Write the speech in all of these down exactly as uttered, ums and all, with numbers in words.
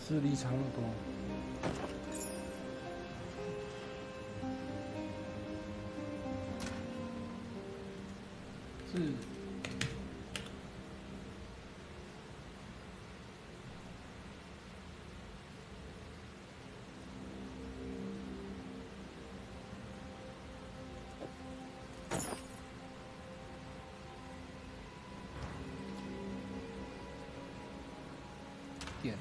智力差那么多。是。点。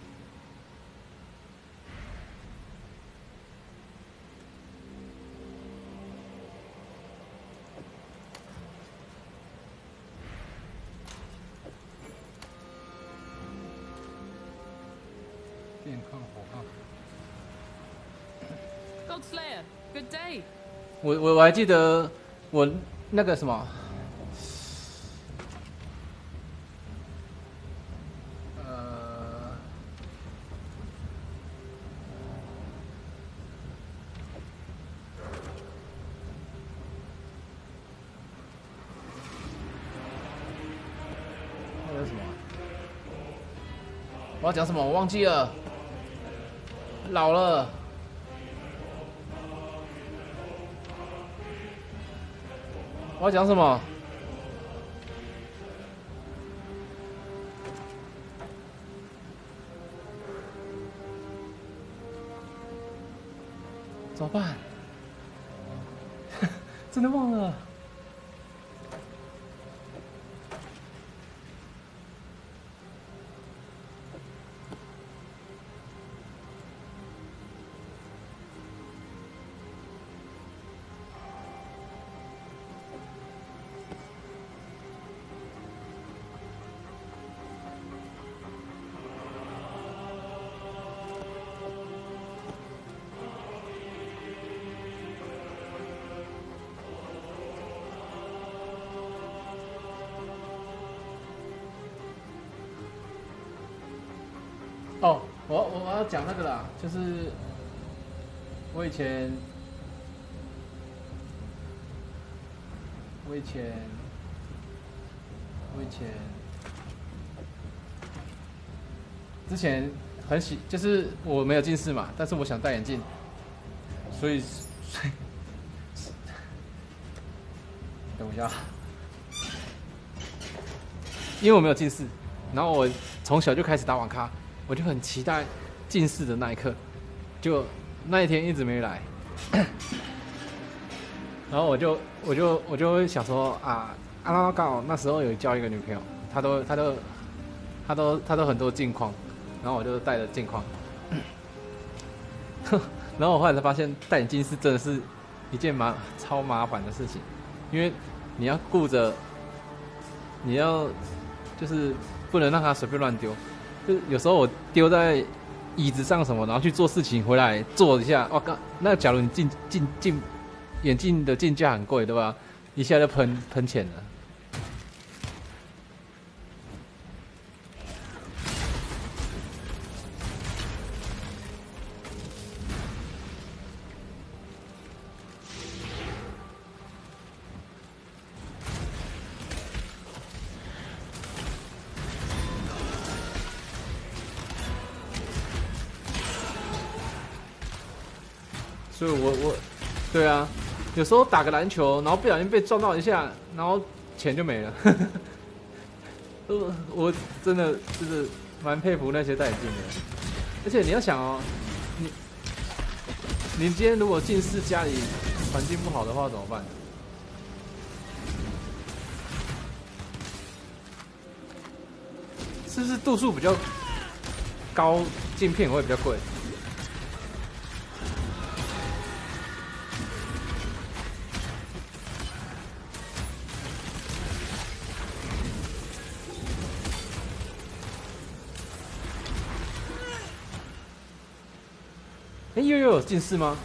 电抗火抗。 Godslayer, good day. 我我我还记得我那个什么。 我要讲什么？我忘记了。老了。我要讲什么？怎么办？真的忘了。 哦，我我我要讲那个啦，就是我以前，我以前，我以前，之前很喜，就是我没有近视嘛，但是我想戴眼镜，所以，所以，等我一下，因为我没有近视，然后我从小就开始打网咖。 我就很期待近视的那一刻，就那一天一直没来，然后我就我就我就会想说啊，啊刚好那时候有交一个女朋友，她都她都她都她都很多镜框，然后我就戴着镜框，然后我后来才发现戴眼镜是真的是一件麻超麻烦的事情，因为你要顾着，你要就是不能让它随便乱丢。 就有时候我丢在椅子上什么，然后去做事情，回来坐一下，哇靠！那假如你镜镜镜眼镜的镜架很贵，对吧？一下就喷喷钱了。所以我我，对啊，有时候打个篮球，然后不小心被撞到一下，然后钱就没了。我我真的就是蛮佩服那些戴眼镜的，而且你要想哦，你你今天如果近视，家里环境不好的话怎么办？是不是度数比较高，镜片会比较贵？ 哎，又又有近视吗？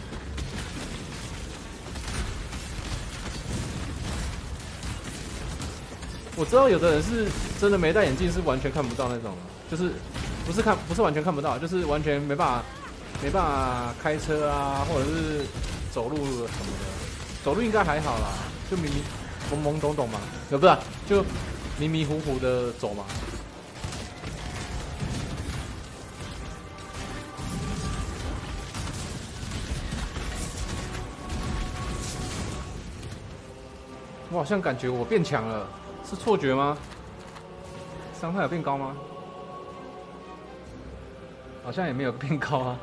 我知道有的人是真的没戴眼镜，是完全看不到那种，就是不是看不是完全看不到，就是完全没办法没办法开车啊，或者是走路什么的。走路应该还好啦，就迷迷懵懵懂懂嘛，呃不是、啊，就迷迷糊糊的走嘛。 我好像感觉我变强了，是错觉吗？伤害有变高吗？好像也没有变高啊。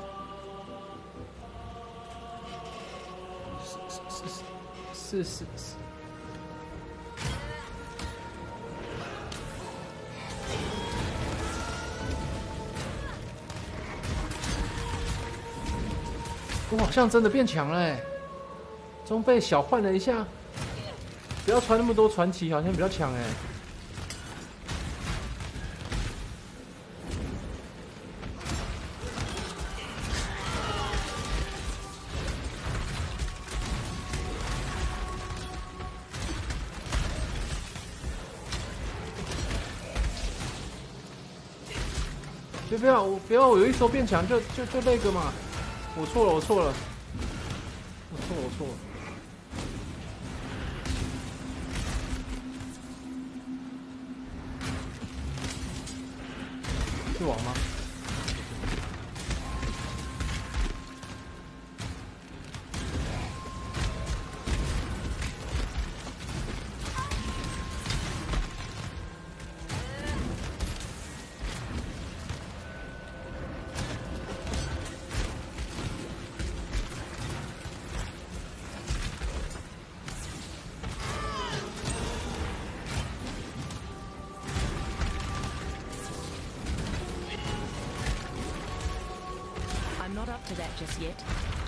是是是是。我好像真的变强了哎，装备小换了一下，不要穿那么多传奇，好像比较强哎。别不要我不要我有一手变强就就就那个嘛，我错了我错了，我错了我错了。是王吗？ I'm not up to that just yet.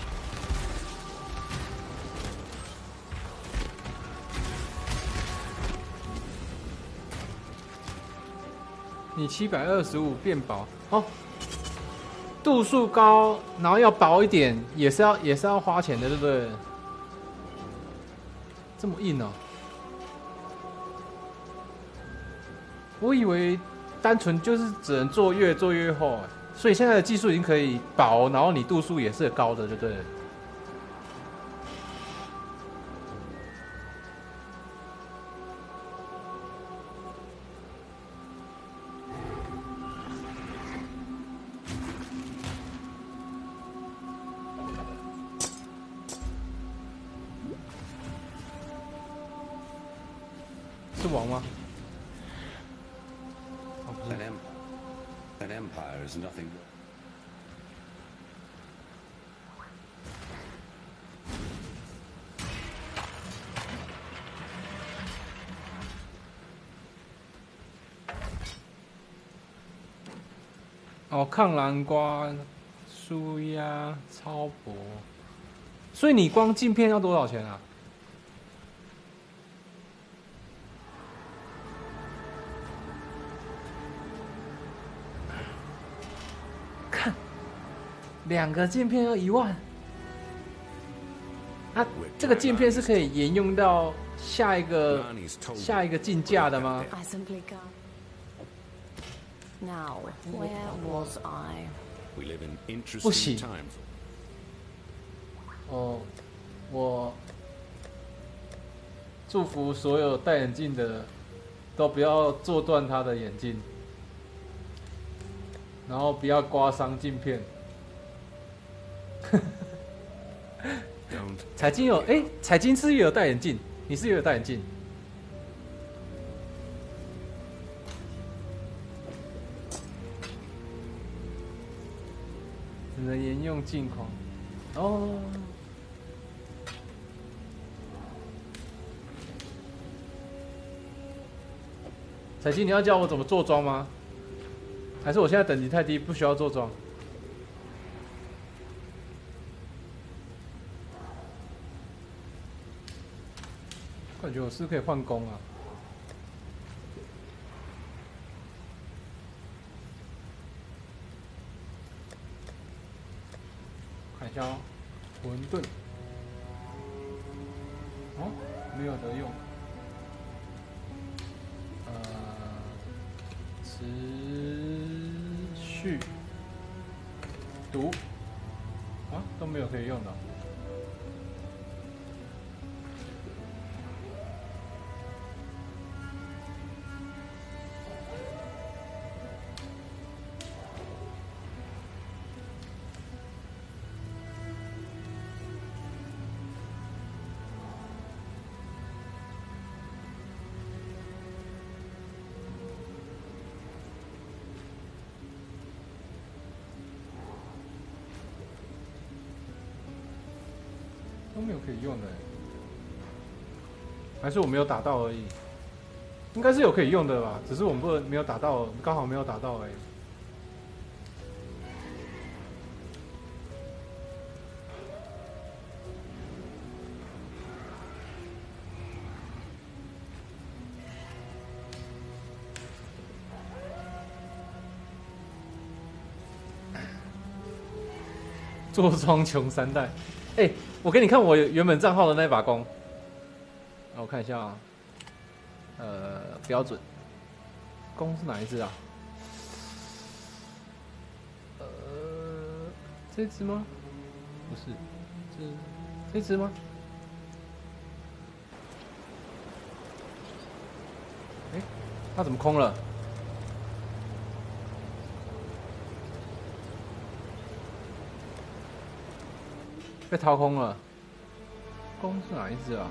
你七百二十五变薄哦，度数高，然后要薄一点，也是要也是要花钱的，对不对？这么硬哦！我以为单纯就是只能做越做越厚，所以现在的技术已经可以薄，然后你度数也是高的，对不对？是王吗？哦，不是。 An empire. An empire is nothing. 哦，抗蓝瓜、舒压、超薄，所以你光镜片要多少钱啊？看，两个镜片要一万。啊，这个镜片是可以沿用到下一个下一个竞价的吗？ I simply can't. Now, where was I? We live in 不行 interesting times. 哦，我祝福所有戴眼镜的都不要做断他的眼镜，然后不要刮伤镜片。彩金有哎，彩金是也有戴眼镜，你是也有戴眼镜。只能沿用镜框。哦。彩金，你要教我怎么做装吗？还是我现在等级太低，不需要做装？感觉我是可以换工啊。看一下哦，混沌。哦，没有得用。呃，持续读啊，都没有可以用的。 没有可以用的，还是我没有打到而已？应该是有可以用的吧，只是我们不没有打到，刚好没有打到而已。坐庄穷三代，哎、欸，我给你看我原本账号的那把弓，我看一下啊，呃，标准，弓是哪一只啊？呃，这只吗？不是，这这只吗？哎、欸，它怎么空了？被掏空了，弓是哪一只啊？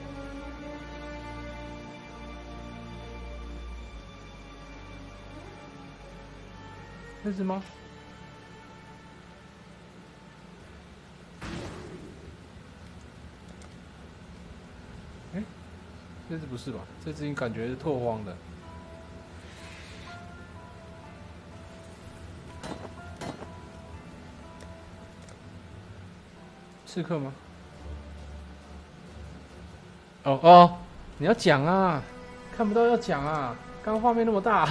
这只吗？哎、欸，这只不是吧？这只感觉是拓荒的。刺客吗？哦哦，你要讲啊，看不到要讲啊，刚刚画面那么大。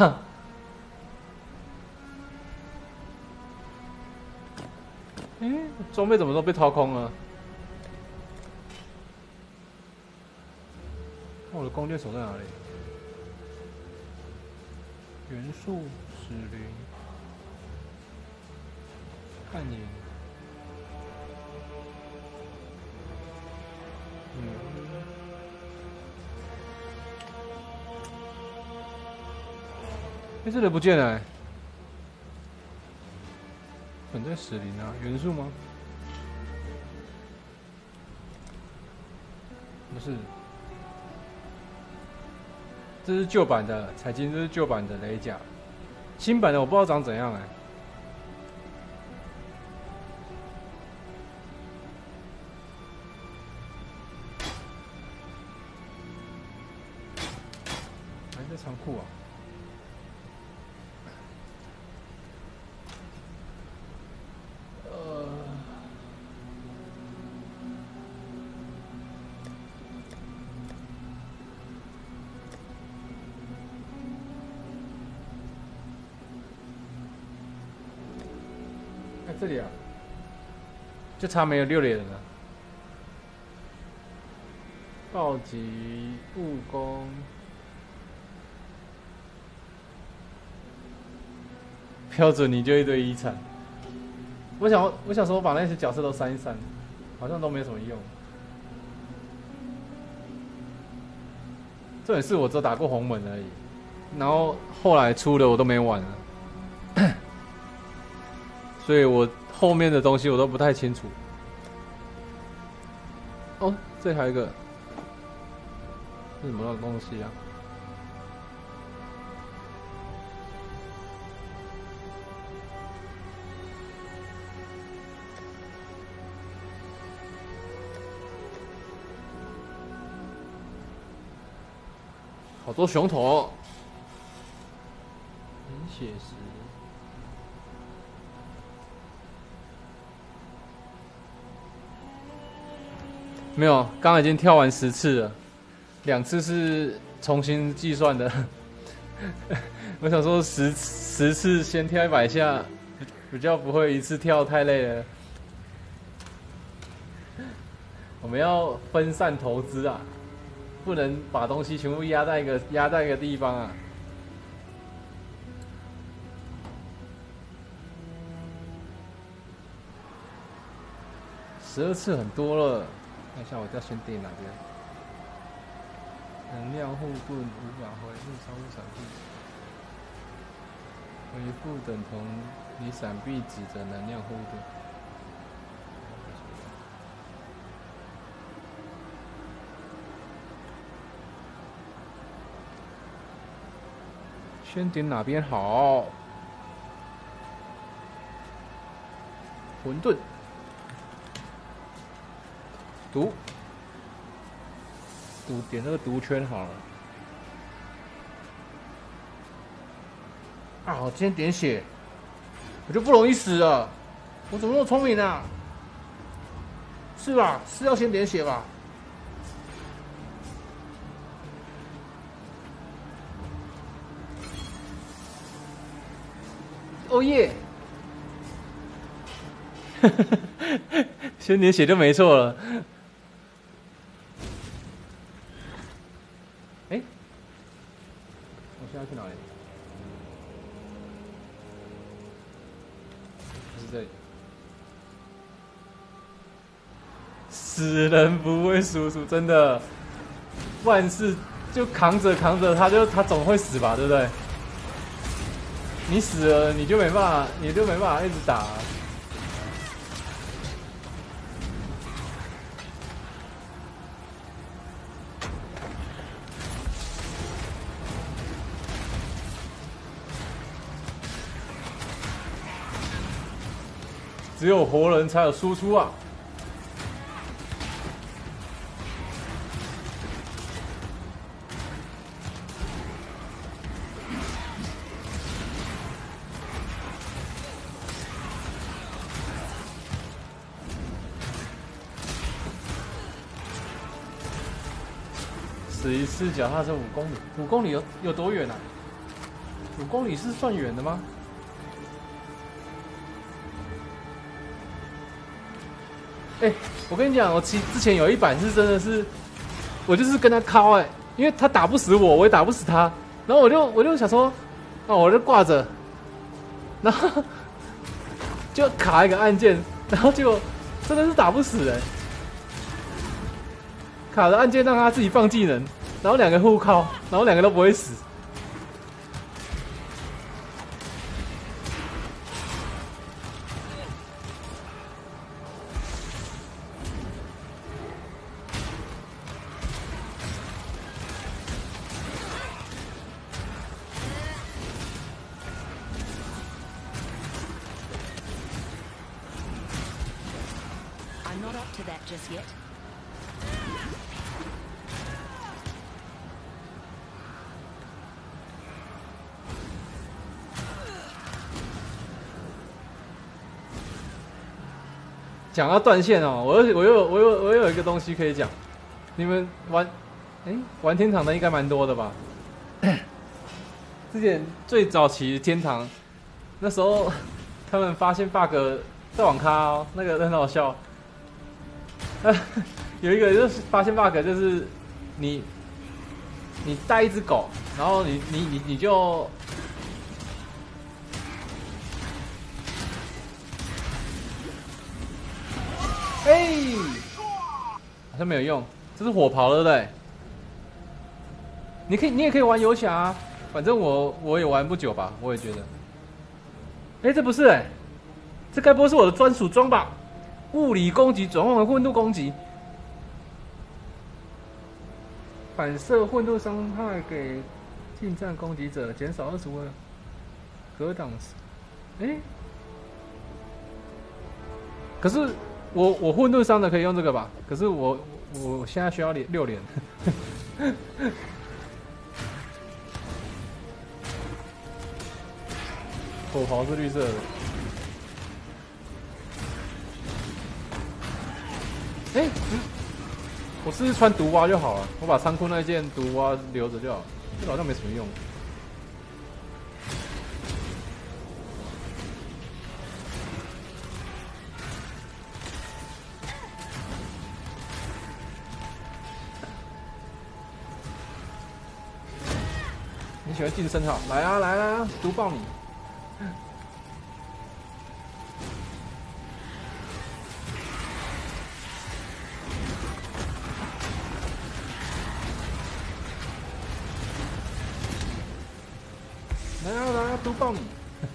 哎、欸，装备怎么都被掏空了？我的弓箭手在哪里？元素使灵，看眼。嗯，哎、欸，这人不见了、欸，本在史林啊，元素吗？不是，这是旧版的彩金，这是旧版的雷甲，新版的我不知道长怎样哎、欸。仓库啊，呃，哎，这里啊，就差没有六连了。暴击务工。标准你就一堆遗产。我想，我想说，我把那些角色都删一删，好像都没什么用。这也是我只打过红门而已，然后后来出的我都没玩了，所以我后面的东西我都不太清楚。哦，这还有一个，是什么东西啊？好多熊头，很写实。没有，刚刚已经跳完十次了，两次是重新计算的。我想说十十次先跳一百下，比较不会一次跳太累了。我们要分散投资啊。不能把东西全部压在一个压在一个地方啊！十二次很多了，看一下我要先定哪边。能量护盾无法回复超过闪避，回复等同你闪避值的能量护盾。先点哪边好？混沌， 毒，毒点那个毒圈好了。啊，我今天点血，我就不容易死了。我怎么那么聪明啊？是吧？是要先点血吧？哦耶！先点血就没错了。哎、欸，我现在去哪里？是这里。死人不会输出，真的，万事就扛着扛着，他就他总会死吧，对不对？你死了，你就没办法，你就没办法一直打、啊。只有活人才有输出啊！死一次脚踏车五公里，五公里有有多远啊？五公里是算远的吗？哎、欸，我跟你讲，我其之前有一版是真的是，我就是跟他靠哎、欸，因为他打不死我，我也打不死他，然后我就我就想说，哦，我就挂着，然后就卡一个按键，然后结果真的是打不死哎、欸，卡的按键让他自己放技能，然后两个互靠，然后两个都不会死。 I'm not up to that just yet. 讲到断线哦，我有我有我有我有一个东西可以讲。你们玩，哎、欸，玩天堂的应该蛮多的吧？之前最早期天堂，那时候他们发现 bug 在网咖哦，那个很好笑。有一个就是发现 bug， 就是你你带一只狗，然后你你你你就。哎、欸，好像没有用，这是火炮，对不对？你可以，你也可以玩游侠、啊，反正我我也玩不久吧，我也觉得。哎、欸，这不是哎、欸，这该不会是我的专属装吧？物理攻击转换为混度攻击，反射混度伤害给近战攻击者，减少二十五。格挡，哎、欸，可是。我我混沌伤的可以用这个吧？可是我我现在需要连六连。火袍是绿色的。哎、欸，嗯，我试试穿毒蛙就好了。我把仓库那件毒蛙留着就好了，这个好像没什么用。你喜欢近身哈？来啊来啊，毒爆你！来啊来啊，毒爆你！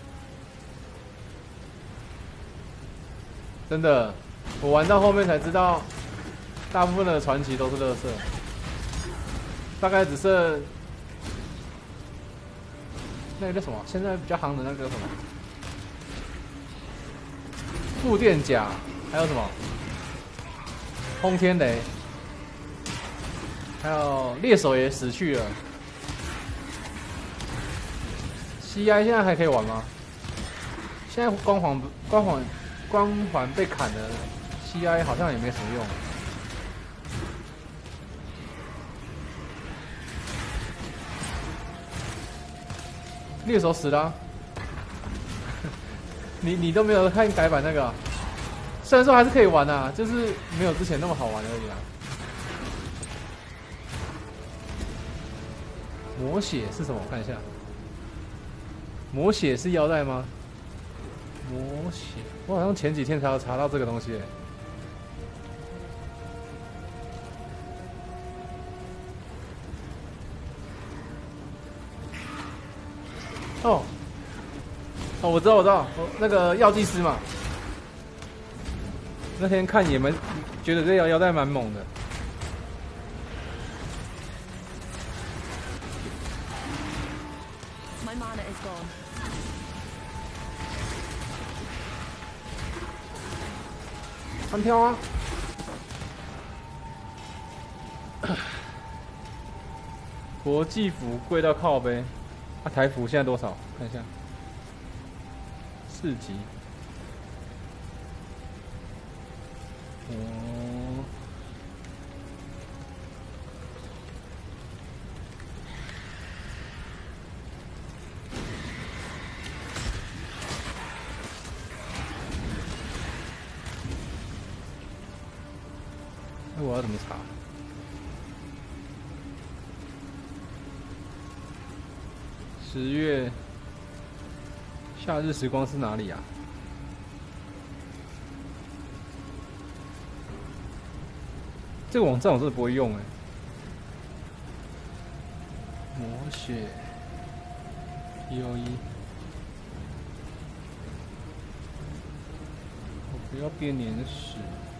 真的，我玩到后面才知道，大部分的传奇都是垃圾，大概只剩。那个叫什么？现在比较夯的那个叫什么？负电甲，还有什么？ 轰天雷，还有猎手也死去了。C I 现在还可以玩吗？现在光环光环光环被砍了 ，C I 好像也没什么用。猎手死了、啊，你你都没有看改版那个、啊，虽然说还是可以玩啊，就是没有之前那么好玩而已啊。魔血是什么？我看一下。魔血是腰带吗？魔血，我好像前几天才有查到这个东西耶。哦，哦，我知道，我知道，我那个药剂师嘛。那天看也蛮觉得这条腰带蛮猛的。 My mana is gone. 单挑啊！国际服贵到靠背，啊，台服现在多少？看一下，四级。哦，那我要怎么查？十月夏日时光是哪里啊？这个网站我真的不会用哎。魔血一哦一，我不要编年史。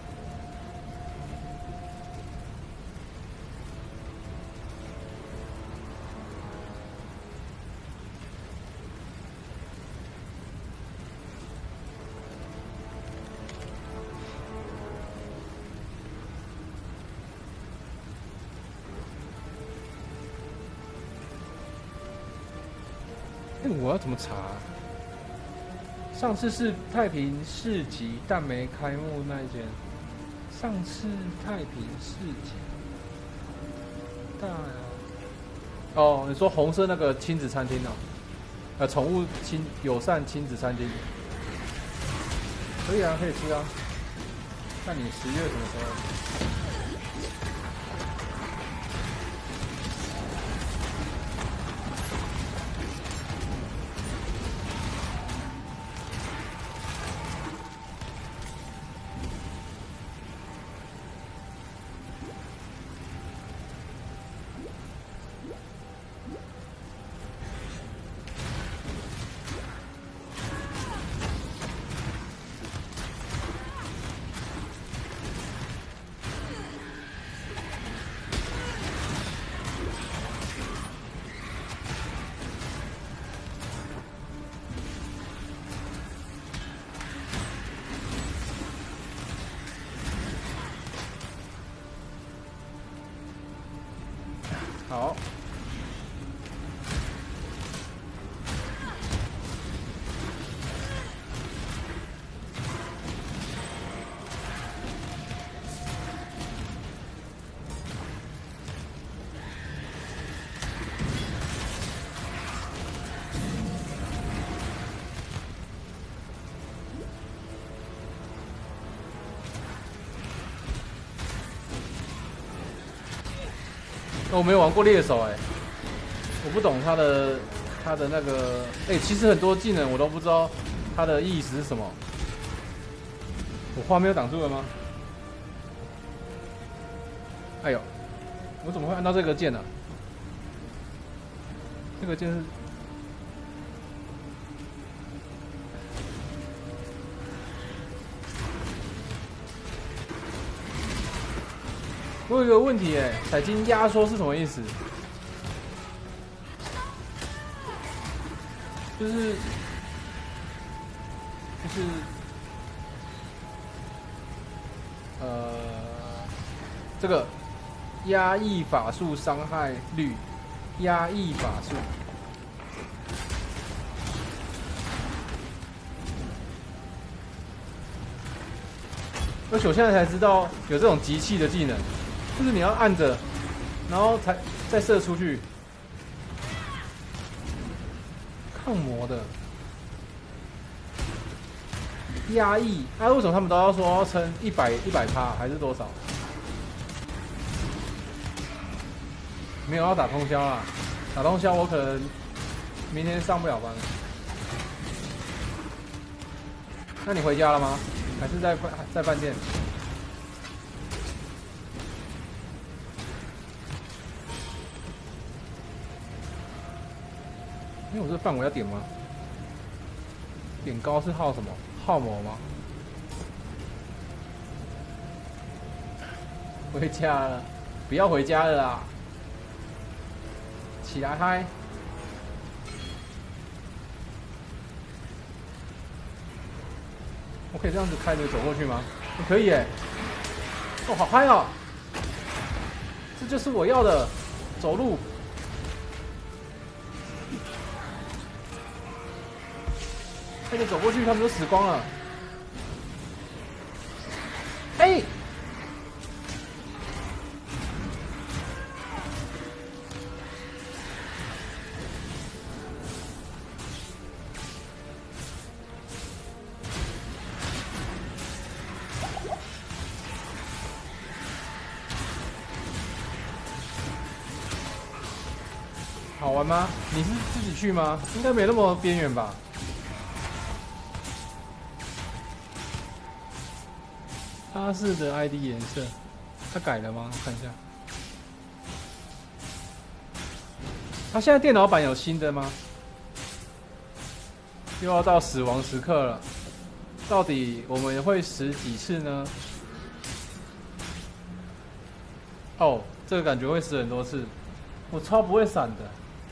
哎，我要怎么查啊？上次是太平市集，但没开幕那一间。上次太平市集，大哦，你说红色那个亲子餐厅哦，呃，宠物亲友善亲子餐厅，可以啊，可以吃啊。看你十月什么时候？好。我没有玩过猎手哎、欸，我不懂他的他的那个哎、欸，其实很多技能我都不知道它的意思是什么。我画面有挡住了吗？哎呦，我怎么会按到这个键呢、啊？这个键是。我有一个问题哎，彩金压缩是什么意思？就是就是呃， 这个压抑法术伤害率，压抑法术。而且我现在才知道有这种集气的技能，就是你要按着，然后才再射出去。抗魔的压抑，啊，为什么他们都要说要撑一百一百趴还是多少？没有要打通宵啦，打通宵我可能明天上不了班。那你回家了吗？还是在饭在饭店？因为我这范围要点吗？点高是耗什么？耗魔吗？回家了，不要回家了啦！起来嗨！我可以这样子开着走过去吗？我可以耶！哦，好嗨哦！这就是我要的，走路。开着走过去，他们都死光了。嘿！好玩吗？你是自己去吗？应该没那么边缘吧？哈士的 I D 颜色，他改了吗？我看一下。他现在电脑版有新的吗？又要到死亡时刻了，到底我们会死几次呢？哦，这个感觉会死很多次，我超不会闪的。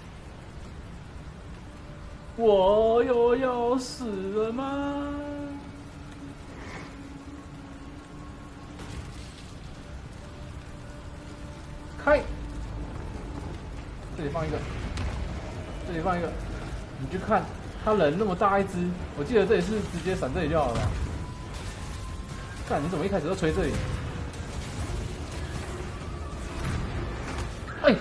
我又要死了吗？开！这里放一个，这里放一个，你去看，他人那么大一只，我记得这里是直接闪这里就好了吧？看你怎么一开始就吹这里？哎！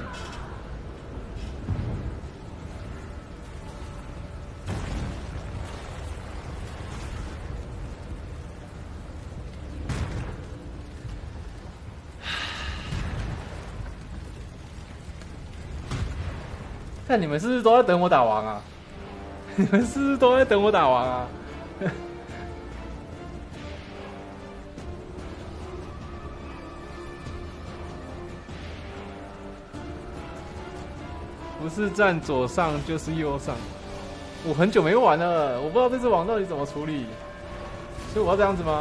看你们是不是都在等我打王啊？你们是不是都在等我打王啊？不是站左上就是右上，我很久没玩了，我不知道这只王到底怎么处理，所以我要这样子吗？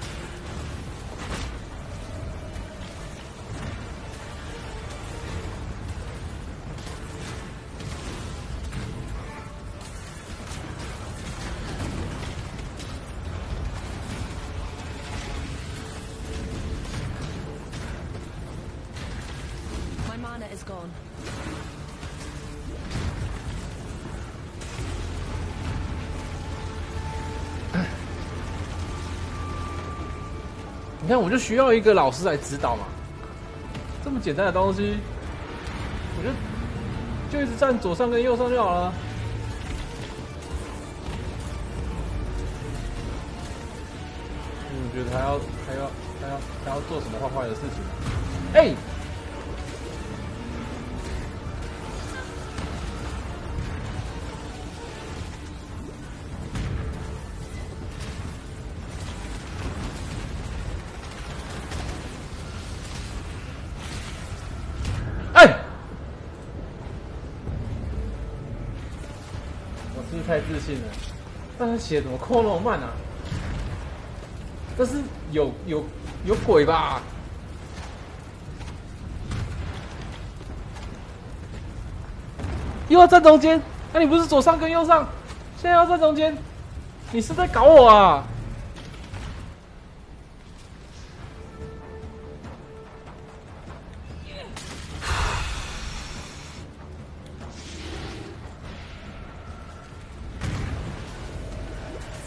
My mana is gone. 你看，我就需要一个老师来指导嘛。这么简单的东西，我就就一直站左上跟右上就好了。我觉得还要还要还要还要做什么坏坏的事情？哎、欸！太自信了，但是写怎么扣那么慢啊？这是有有有鬼吧？又要站中间？那、啊、你不是左上跟右上，现在要站中间？你是在搞我啊？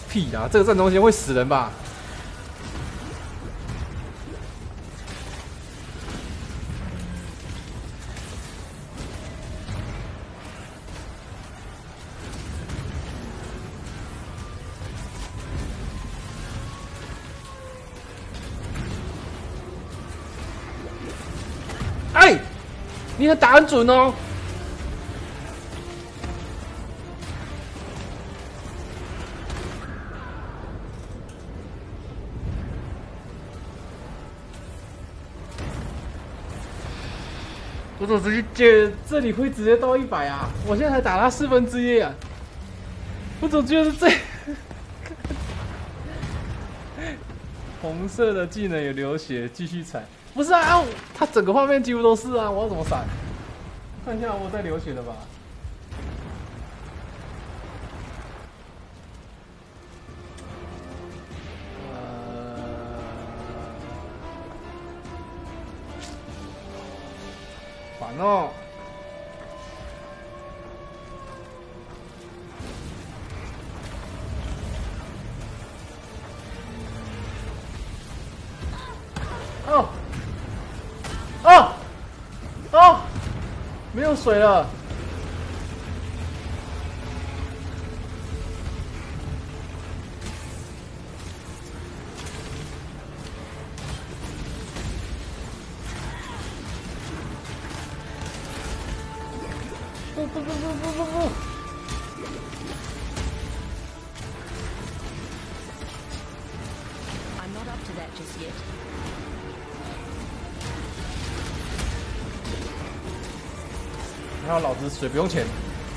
屁啦！这个站中间会死人吧？哎，你的打很准哦。我怎么直接这里会直接到一百啊？我现在才打他四分之一啊！我总觉得这红色的技能有流血，继续踩。不是啊，他整个画面几乎都是啊，我要怎么闪？看一下我在流血了吧？烦哦！哦哦哦，没有水了。不不不不不不不！还好老子水不用钱。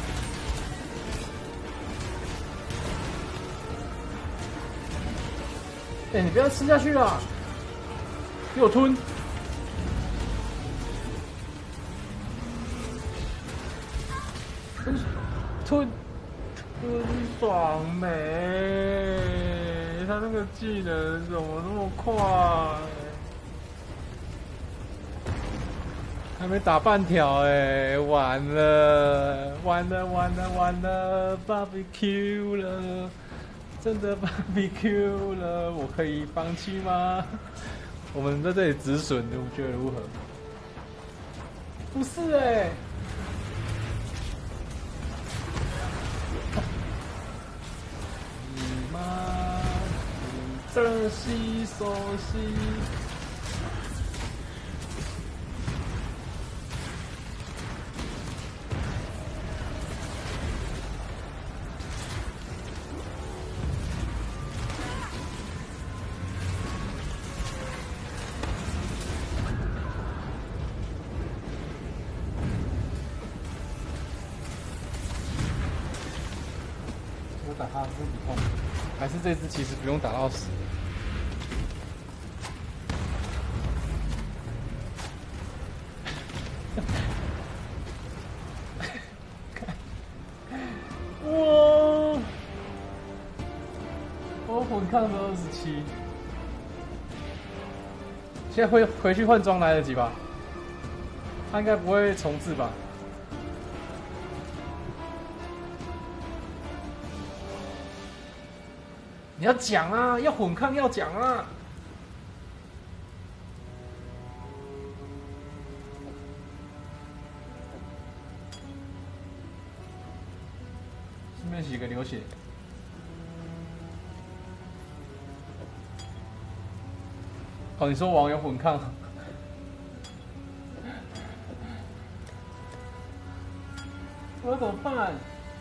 哎、欸，你不要吃下去啦！给我吞！吞吞吞爽没？他那个技能怎么那么快？还没打半条哎、欸，完了完了完了完了 ，barbecue 了，真的 barbecue 了，我可以放弃吗？我们在这里止损，你们觉得如何？不是哎、欸。你妈，你这西手西。打他不比痛，还是这只其实不用打到死。哇！我混抗的二十七，现在回回去换装来得及吧？他应该不会重置吧？你要讲啊，要混抗要讲啊。顺便洗个流血。哦，你说网友混抗，我要怎么办？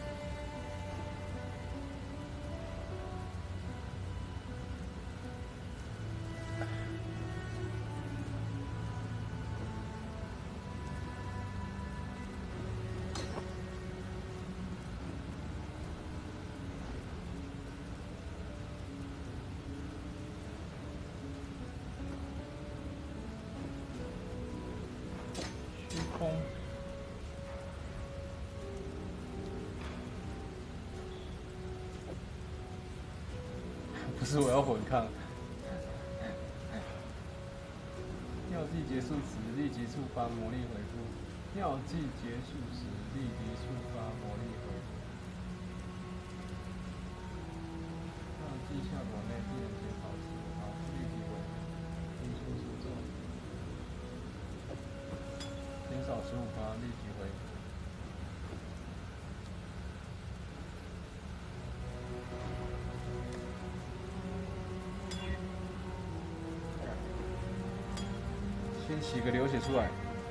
不是我要混抗。药剂结束时立即触发魔力回复。药剂结束时立即触发魔力回复。药十五发，立即回。先洗个流血出来。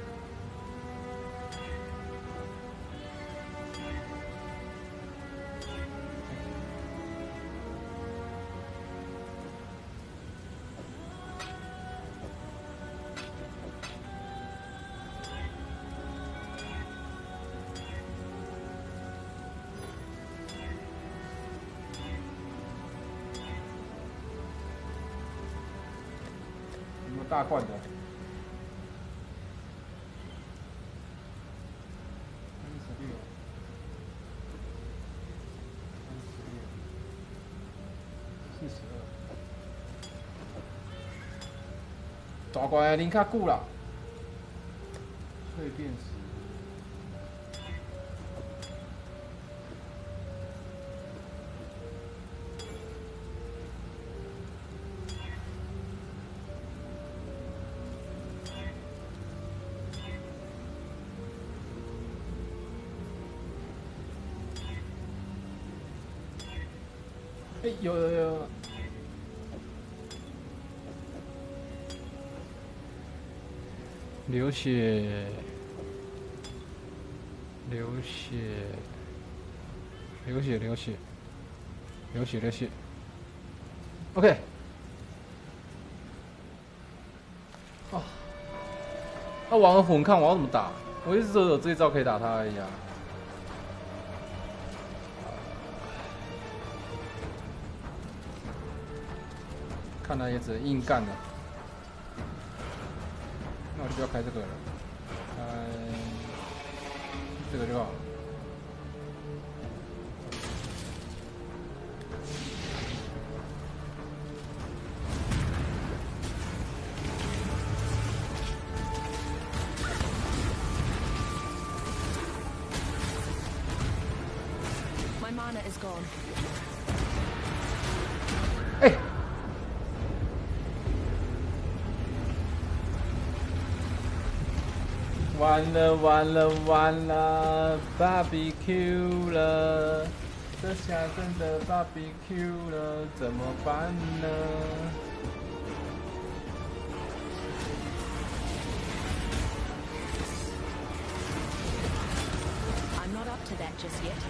有没有大罐的？三十六，三十六，四十二。大罐的啉较久啦。蜕变石。哎、欸，有有有，流血，流血，流血，流血，流血，流血。OK。哦，那王的混抗我要怎么打？我一直都有这一招可以打他而已啊。看来也只能硬干了，那我就不要开这个了，开这个就好了。 My mana is gone. 哎、欸。完了完了完了 ，barbecue 了，这下真的 barbecue 了，怎么办呢？ I'm not up to that just yet.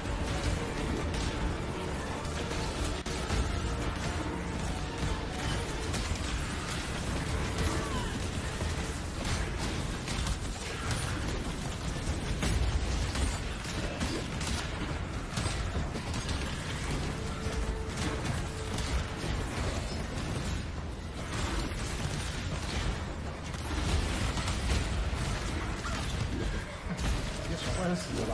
死了吧！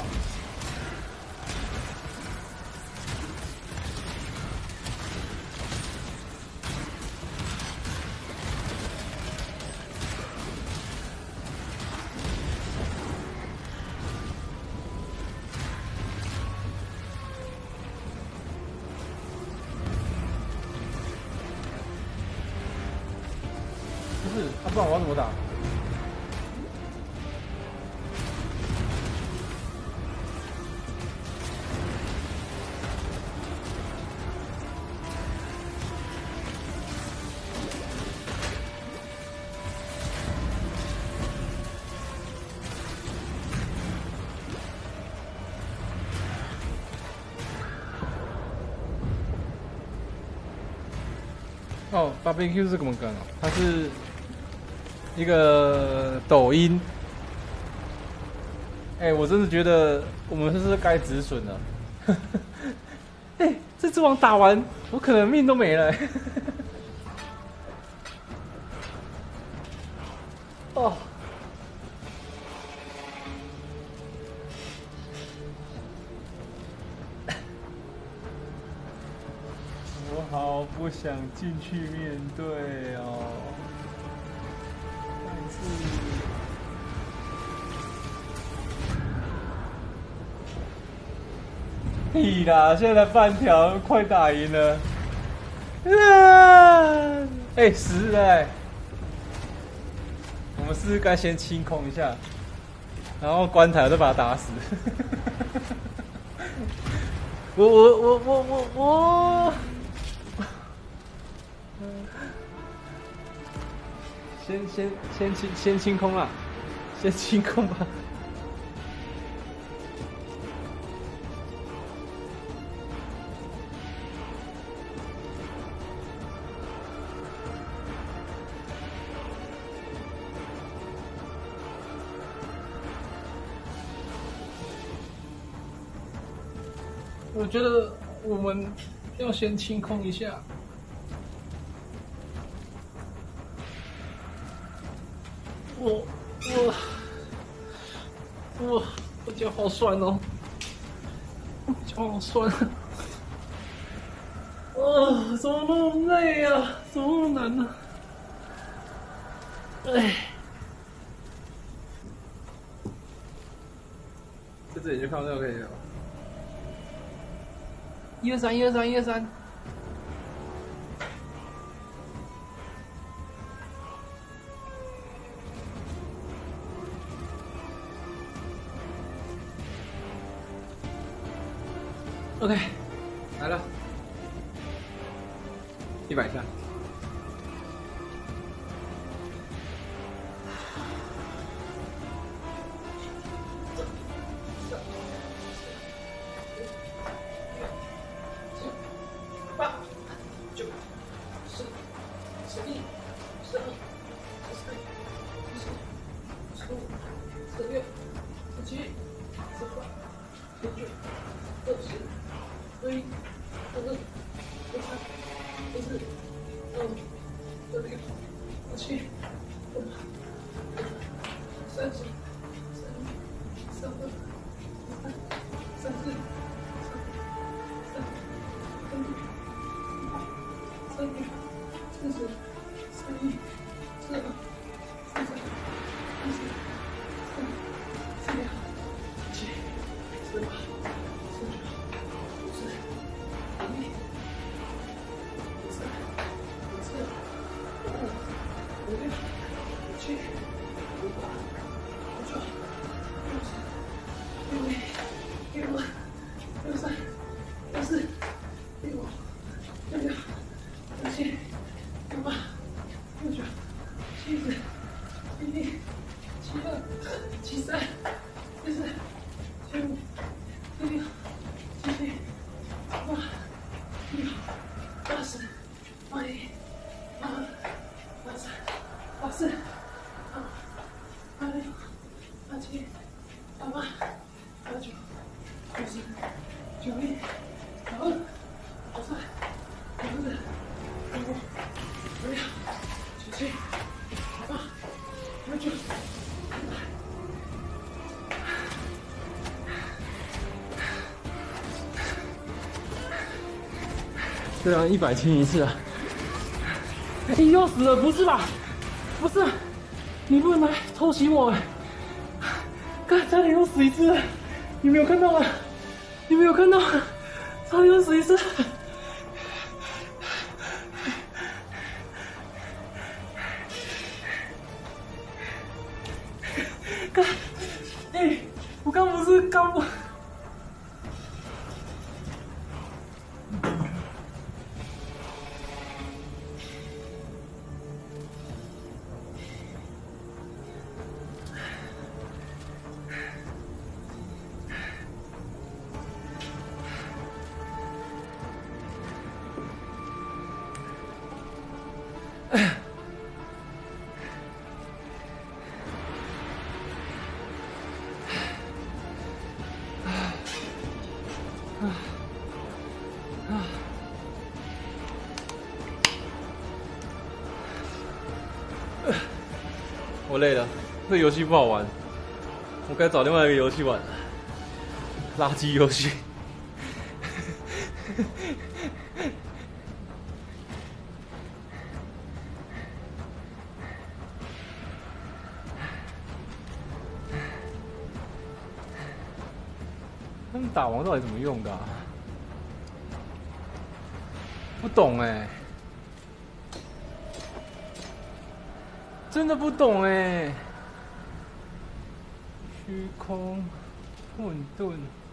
不是，啊，不然我要怎么打？ 哦 ，barbecue 是怎么梗啊？它是一个抖音。哎、欸，我真的觉得我们是不是该止损了？哎、欸，这只王打完，我可能命都没了、欸。哦。 我好不想进去面对哦，但是，屁啦！现在半条，快打赢了。啊！哎、欸，死了、欸！我们是不是该先清空一下？啊， 然后关台我都把他打死。我我我我我我，先先先清先清空啦，先清空吧。我觉得我们要先清空一下。我我我我脚好酸哦，我脚好酸。啊，怎么那么累啊？怎么那么难呢？哎，在这里就看到就可以了。一二三，一二三，一二三。OK， 来了，一百下。这样一百清一次啊！哎，要死了，不是吧？不是，你不能来偷袭我哎！刚差点又死一次，你没有看到吗？你没有看到，差点又死一次。刚，哎，我刚不是刚不。我累了，这游戏不好玩，我该找另外一个游戏玩了，垃圾游戏。他们打王到底怎么用的啊？不懂哎、欸，真的不懂哎、欸。 虚空混沌，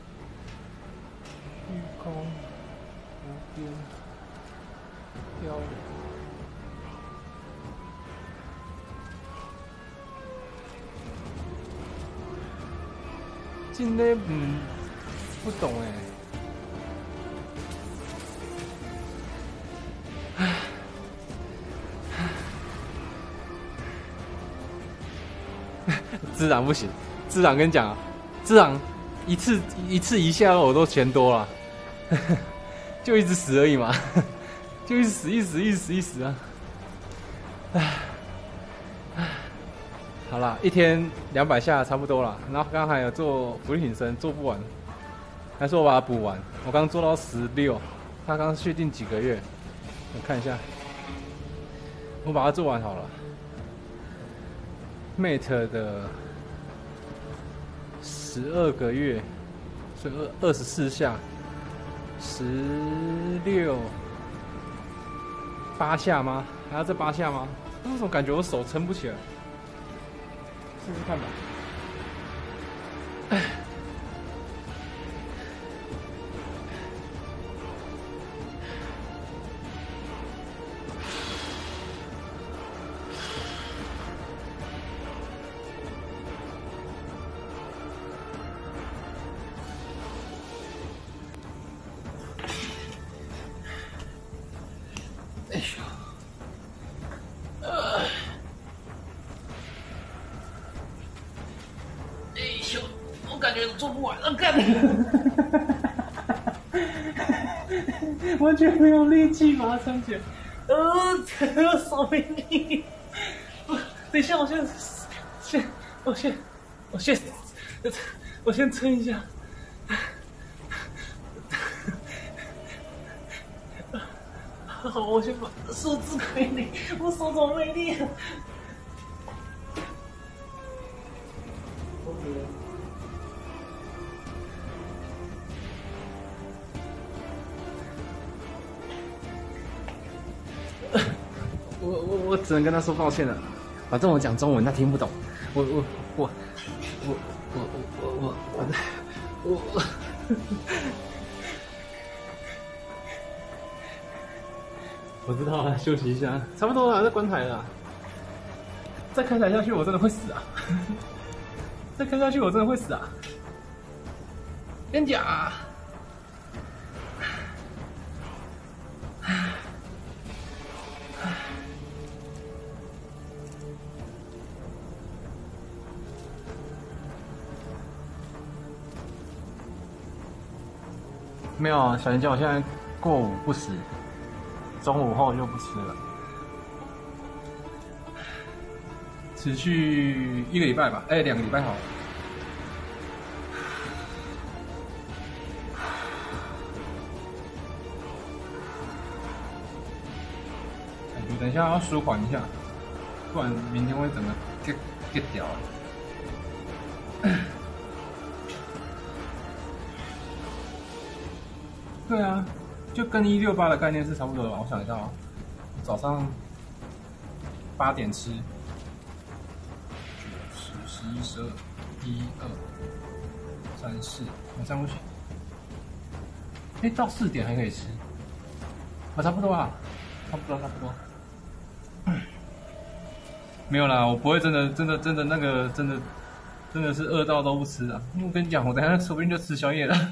虚空无边漂流。真的嗯不懂哎。自然不行，自然跟你讲啊，自然一次一次一下我都嫌多了，就一直死而已嘛，就一直死，一直死，一直死，一直死啊！唉，好啦，一天两百下差不多了。然后刚刚还有做俯卧撑，做不完，还是我把它补完。我刚做到十六，他刚续订几个月？我看一下，我把它做完好了。Mate 的十二个月，所以二二十四下，十六八下吗？还要再八下吗？为什么感觉我手撑不起来？试试看吧。哎呦，呃，哎呦，我感觉做不完了，干！完全没有力气把它撑起来，呃，手没力。等一下，我先先，我先，我先，我先撑一下。好，我先把手指没力，我手怎么没力了？我我我只能跟他说抱歉了，反正我讲中文他听不懂。我我我我我我我我我我。我知道啊，休息一下，差不多了，在关台了。再开台下去，我真的会死啊！再开下去，我真的会死啊！跟你讲啊，没有啊，小林叫我现在过午不食。中午后就不吃了，持续一个礼拜吧，哎、欸，两个礼拜好了。感觉等一下要舒缓一下，不然明天会整个 get get 掉了。对啊。就跟一六八的概念是差不多的吧？我想一下啊，早上八点吃，九、十、十一、十二、一、二、三、四，我这样不行。哎，到四点还可以吃，啊，差不多啊，差不多，差不多。没有啦，我不会真的、真的、真的那个、真的、真的是饿到都不吃啊！因为我跟你讲，我等一下说不定就吃宵夜了。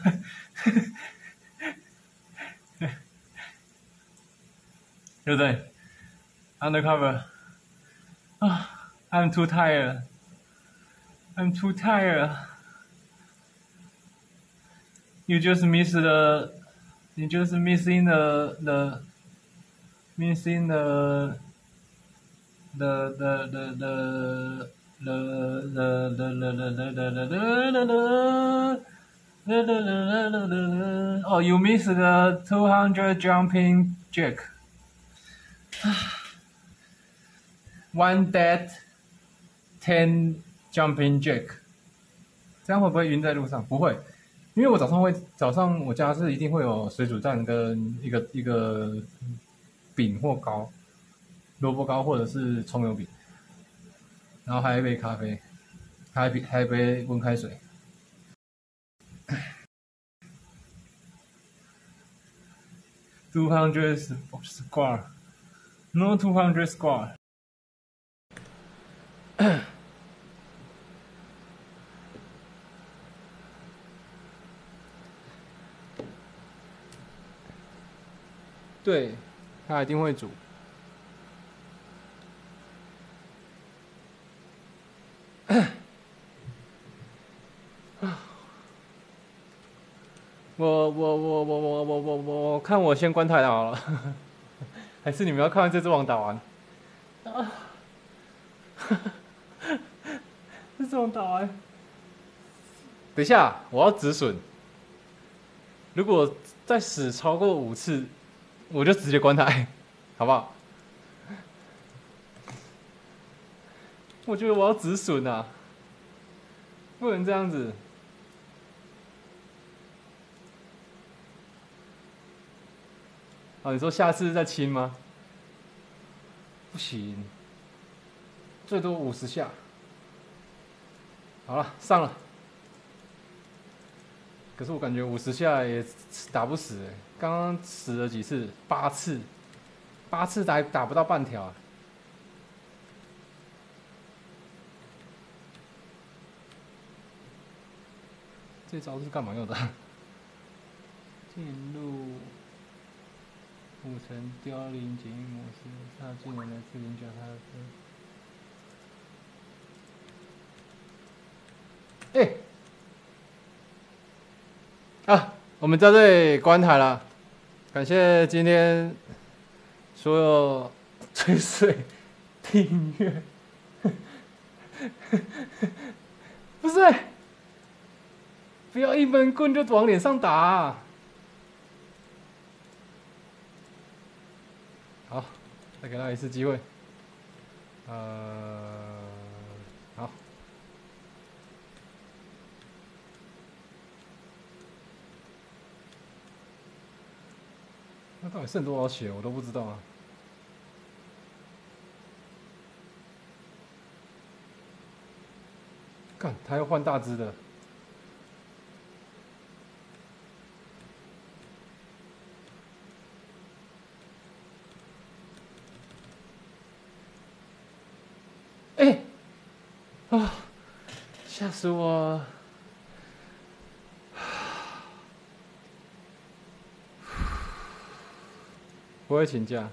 对不对 ？Undercover 啊 ，I'm too tired. I'm too tired. You just miss the, you just missing the the missing the the the the the the the the the Oh, you missed the two hundred jumping jack. One dead, ten jumping jack， 这样会不会晕在路上？不会，因为我早上会早上我家是一定会有水煮蛋跟一个一个饼或糕，萝卜糕或者是葱油饼，然后还有一杯咖啡，还还一还一杯温开水。two hundred square, no two hundred square。对，他一定会煮。我我我我我我我我看我先关台好了，还是你们要看完这只网打完？啊！这只网打完，等一下我要止损。如果再死超过五次，我就直接关台，好不好？我觉得我要止损啊，不能这样子。啊，你说下次再清吗？不行，最多五十下。好了，上了。可是我感觉五十下也打不死哎，刚刚死了几次？八次，八次打打不到半条啊。这招是干嘛用的？进入。五层凋零检疫模式，他技能的自行脚踏车。哎、欸，啊，我们在这里关台了，感谢今天所有追随订阅。不是，不要一闷棍就往脸上打、啊。好，再给他一次机会。呃，好。那到底剩多少血，我都不知道啊。看，他要换大只的。哎、欸，啊，吓死我了！不会请假。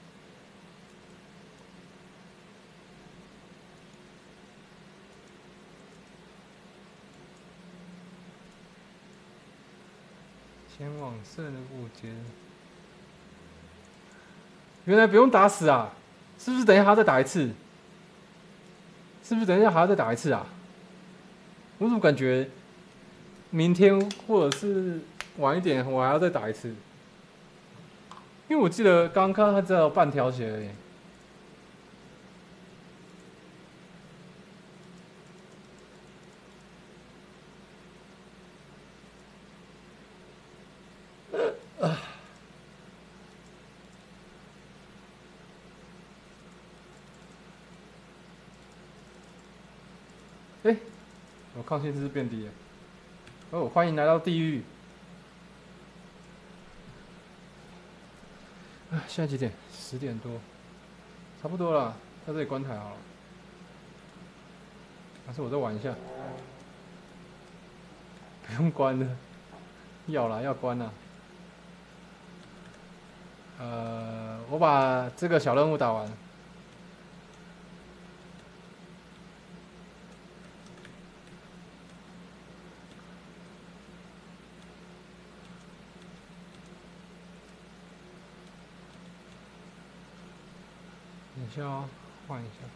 前往圣的物件。原来不用打死啊！是不是等一下还要再打一次？是不是等一下还要再打一次啊？我怎么感觉明天或者是晚一点，我还要再打一次？因为我记得刚刚看到他只有半条血而已。啊！哎、欸，我抗性值变低了。哦，欢迎来到地狱。啊，现在几点？十点多，差不多了，在这里关台好了。还是我再玩一下？不用关了，要啦，要关啦。呃，我把这个小任务打完。等一下哦，换一下。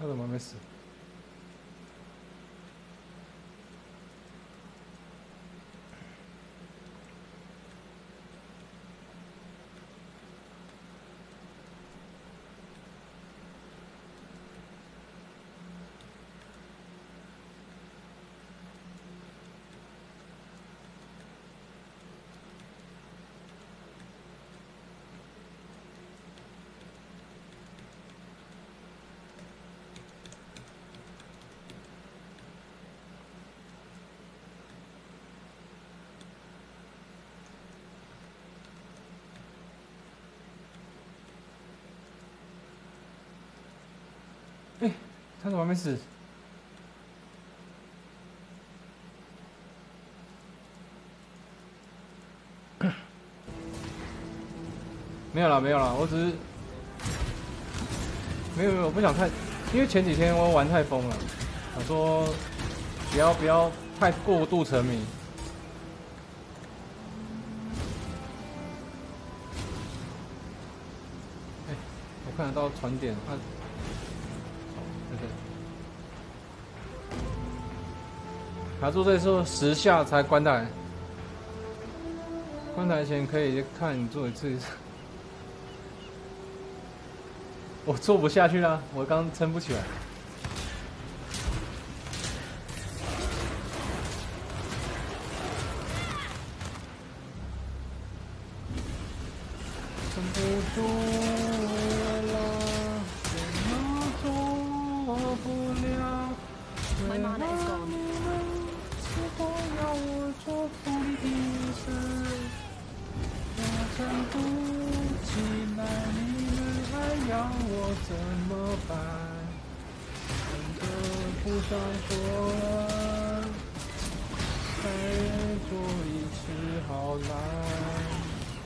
他怎么没死？哎、欸，他怎么还没死？没有啦，没有啦，我只是没有没有，我不想太，因为前几天我玩太疯了，我说不要不要太过度沉迷。哎、欸，我看得到传点，啊，对对。卡住这时候十下才关台，关台前可以看你做一次。我做不下去了，我刚撑不起来。撑不住了，什么做不了。 My mana is gone. 是否要我做负力的事？我撑不起来，你们还要我怎么办？真的不想说了，再做一次好难。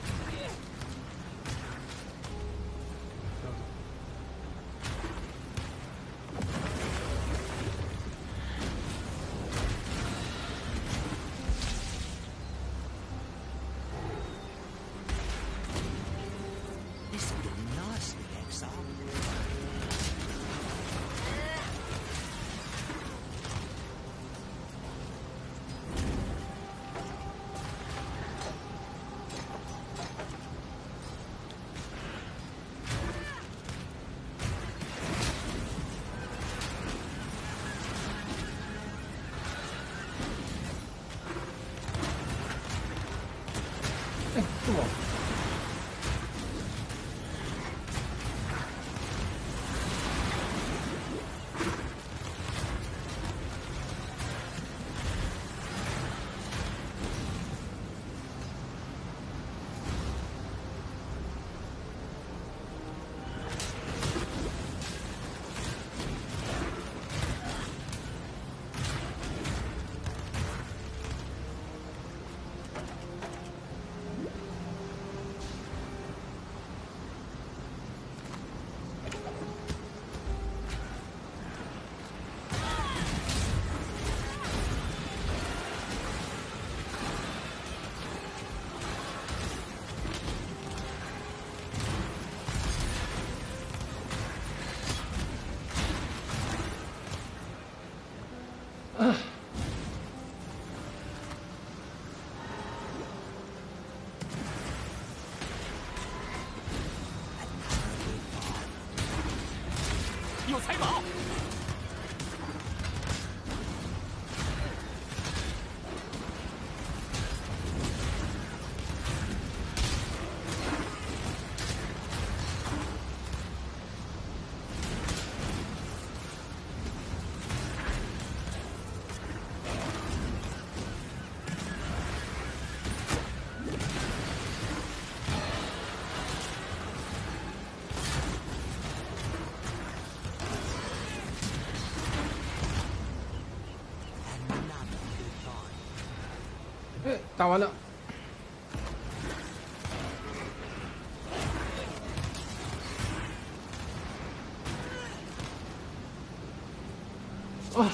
哎，是我。 有财宝！ 哎，打完了。啊！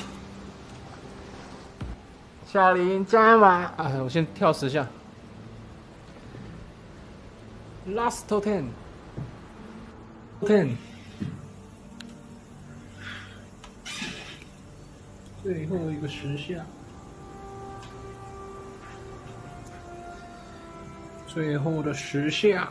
小林加完，啊，我先跳十下。Last ten，ten。 最后一个十下，最后的十下。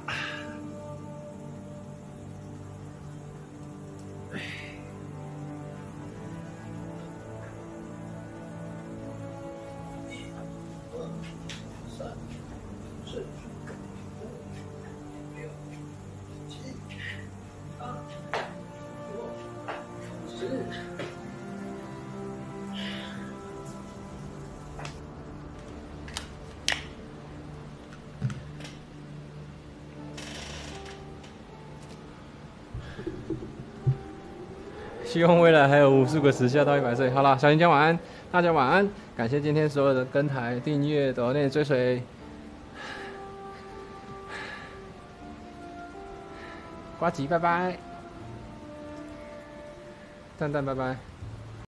希望未来还有无数个时下到一百岁。好了，小林讲晚安，大家晚安，感谢今天所有的跟台、订阅、抖内、追随，呱吉拜拜，蛋蛋拜拜。